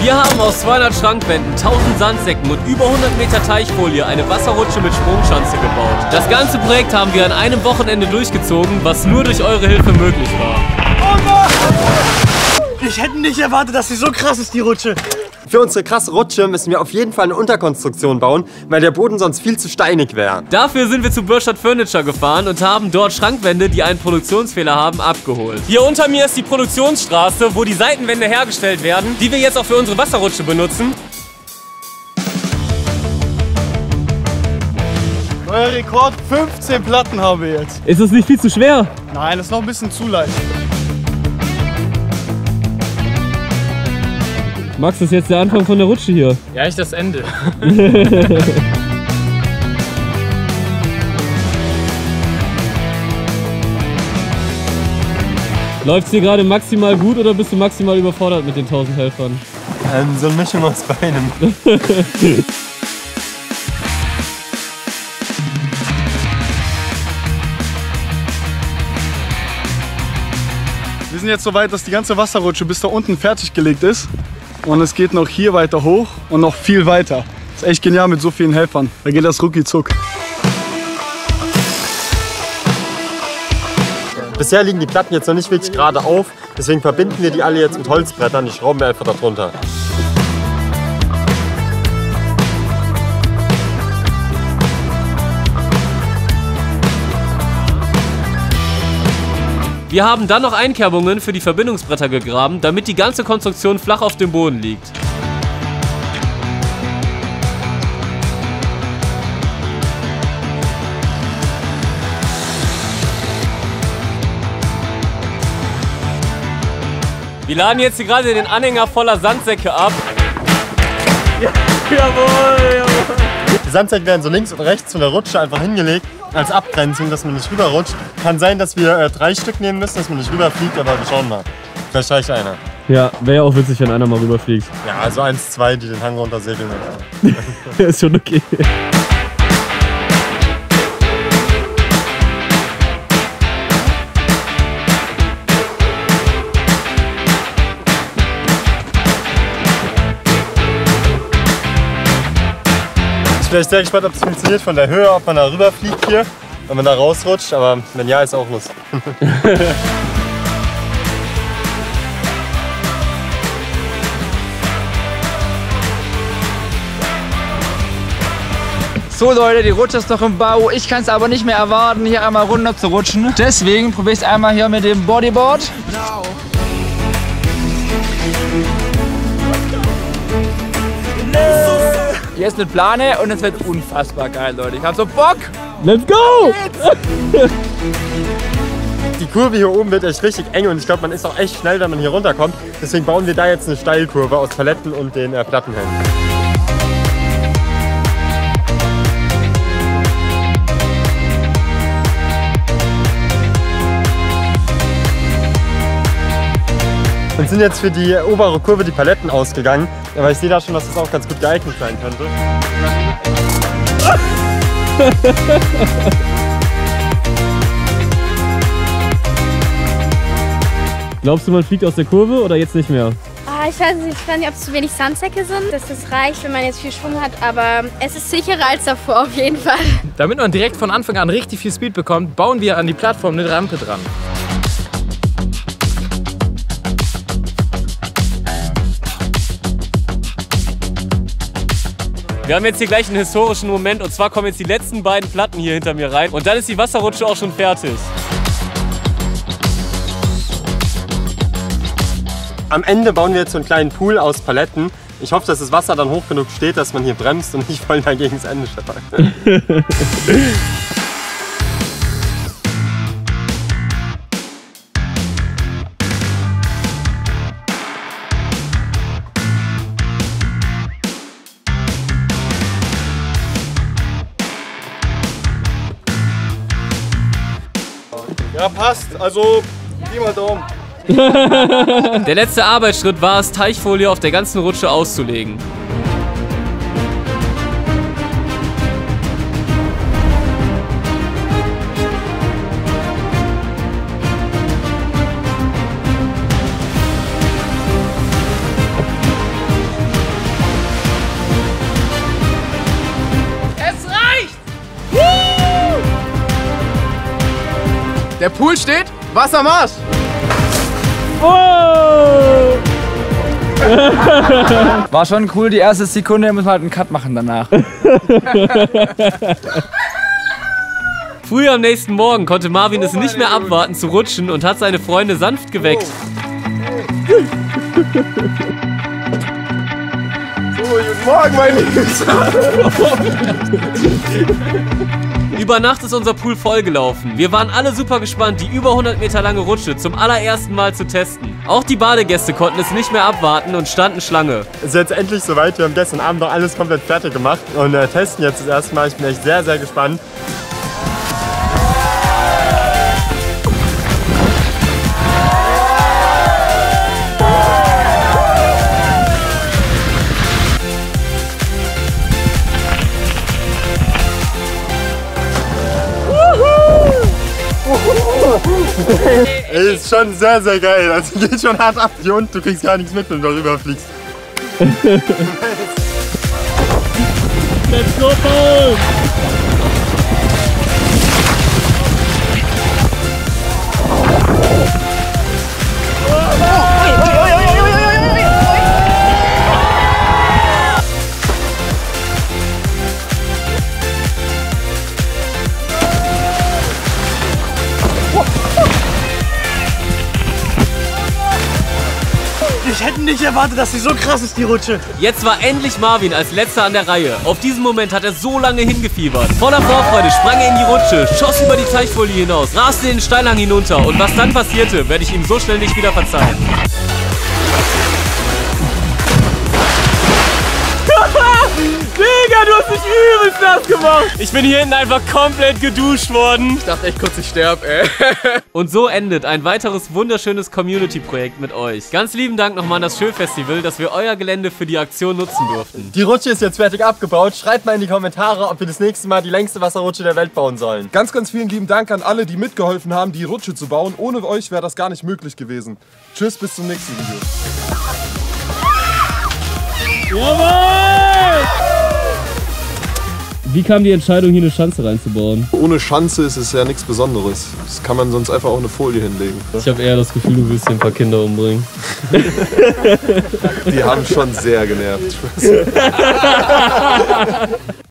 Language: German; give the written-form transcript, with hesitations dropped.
Wir haben aus 200 Schrankwänden, 1000 Sandsäcken und über 100 Meter Teichfolie eine Wasserrutsche mit Sprungschanze gebaut. Das ganze Projekt haben wir an einem Wochenende durchgezogen, was nur durch eure Hilfe möglich war. Ich hätte nicht erwartet, dass sie so krass ist, die Rutsche. Für unsere krasse Rutsche müssen wir auf jeden Fall eine Unterkonstruktion bauen, weil der Boden sonst viel zu steinig wäre. Dafür sind wir zu Börstadt Furniture gefahren und haben dort Schrankwände, die einen Produktionsfehler haben, abgeholt. Hier unter mir ist die Produktionsstraße, wo die Seitenwände hergestellt werden, die wir jetzt auch für unsere Wasserrutsche benutzen. Neuer Rekord, 15 Platten haben wir jetzt. Ist das nicht viel zu schwer? Nein, das ist noch ein bisschen zu leicht. Max, das ist jetzt der Anfang von der Rutsche hier. Ja, ich das Ende. Läuft es dir gerade maximal gut oder bist du maximal überfordert mit den 1000 Helfern? So eine Mischung aus beidem. Wir sind jetzt so weit, dass die ganze Wasserrutsche bis da unten fertig gelegt ist. Und es geht noch hier weiter hoch und noch viel weiter. Das ist echt genial mit so vielen Helfern. Da geht das rucki zuck. Bisher liegen die Platten jetzt noch nicht wirklich gerade auf, deswegen verbinden wir die alle jetzt mit Holzbrettern, die schrauben wir einfach da drunter. Wir haben dann noch Einkerbungen für die Verbindungsbretter gegraben, damit die ganze Konstruktion flach auf dem Boden liegt. Wir laden jetzt hier gerade den Anhänger voller Sandsäcke ab. Ja, jawohl, jawohl. Die Sandsäcke werden so links und rechts von der Rutsche einfach hingelegt, als Abgrenzung, dass man nicht rüberrutscht. Kann sein, dass wir 3 Stück nehmen müssen, dass man nicht rüberfliegt, aber wir schauen mal. Vielleicht reicht einer. Ja, wäre ja auch witzig, wenn einer mal rüberfliegt. Ja, also 1, 2, die den Hang runter segeln. Ist schon okay. Ich bin sehr gespannt, ob es funktioniert von der Höhe, ob man da rüberfliegt hier, wenn man da rausrutscht, aber wenn ja, ist auch lustig. So Leute, die Rutsche ist noch im Bau. Ich kann es aber nicht mehr erwarten, hier einmal runter zu rutschen. Deswegen probiere ich es einmal hier mit dem Bodyboard. Jetzt mit Plane und es wird unfassbar geil, Leute. Ich hab so Bock! Let's go! Die Kurve hier oben wird echt richtig eng und ich glaube, man ist auch echt schnell, wenn man hier runterkommt. Deswegen bauen wir da jetzt eine Steilkurve aus Paletten und den Plattenhelmen. Und sind jetzt für die obere Kurve die Paletten ausgegangen, aber ich sehe da schon, dass das auch ganz gut geeignet sein könnte. Glaubst du, man fliegt aus der Kurve oder jetzt nicht mehr? Ich weiß nicht, ob es zu wenig Sandsäcke sind, dass das reicht, wenn man jetzt viel Schwung hat, aber es ist sicherer als davor auf jeden Fall. Damit man direkt von Anfang an richtig viel Speed bekommt, bauen wir an die Plattform eine Rampe dran. Wir haben jetzt hier gleich einen historischen Moment und zwar kommen jetzt die letzten beiden Platten hier hinter mir rein und dann ist die Wasserrutsche auch schon fertig. Am Ende bauen wir jetzt so einen kleinen Pool aus Paletten. Ich hoffe, dass das Wasser dann hoch genug steht, dass man hier bremst und nicht voll dagegen das Ende scheppert. Ja, passt. Also, gib mal Daumen. Der letzte Arbeitsschritt war es, Teichfolie auf der ganzen Rutsche auszulegen. Der Pool steht, Wassermarsch! War schon cool, die erste Sekunde, müssen wir halt einen Cut machen danach. Früh am nächsten Morgen konnte Marvin es nicht mehr abwarten zu rutschen und hat seine Freunde sanft geweckt. Guten Morgen, meine Jungs. Über Nacht ist unser Pool vollgelaufen. Wir waren alle super gespannt, die über 100 Meter lange Rutsche zum allerersten Mal zu testen. Auch die Badegäste konnten es nicht mehr abwarten und standen Schlange. Es ist jetzt endlich soweit. Wir haben gestern Abend noch alles komplett fertig gemacht und testen jetzt das erste Mal. Ich bin echt sehr, sehr gespannt. Ey, ist schon sehr, sehr geil. Also geht schon hart ab hier unten. Du kriegst gar nichts mit, wenn du darüber fliegst. Let's go, Paul! Ich hätte nicht erwartet, dass sie so krass ist, die Rutsche. Jetzt war endlich Marvin als letzter an der Reihe. Auf diesen Moment hat er so lange hingefiebert. Voller Vorfreude sprang er in die Rutsche, schoss über die Teichfolie hinaus, raste den Steilhang hinunter und was dann passierte, werde ich ihm so schnell nicht wieder verzeihen. Digga, du hast mich übelst nass gemacht. Ich bin hier hinten einfach komplett geduscht worden. Ich dachte echt kurz, ich sterbe, ey. Und so endet ein weiteres wunderschönes Community-Projekt mit euch. Ganz lieben Dank nochmal an das Schönfestival, dass wir euer Gelände für die Aktion nutzen durften. Die Rutsche ist jetzt fertig abgebaut. Schreibt mal in die Kommentare, ob wir das nächste Mal die längste Wasserrutsche der Welt bauen sollen. Ganz, ganz vielen lieben Dank an alle, die mitgeholfen haben, die Rutsche zu bauen. Ohne euch wäre das gar nicht möglich gewesen. Tschüss, bis zum nächsten Video. Jawohl! Wie kam die Entscheidung, hier eine Schanze reinzubauen? Ohne Schanze ist es ja nichts Besonderes. Das kann man sonst einfach auch eine Folie hinlegen. Ich habe eher das Gefühl, du willst hier ein paar Kinder umbringen. Die haben schon sehr genervt.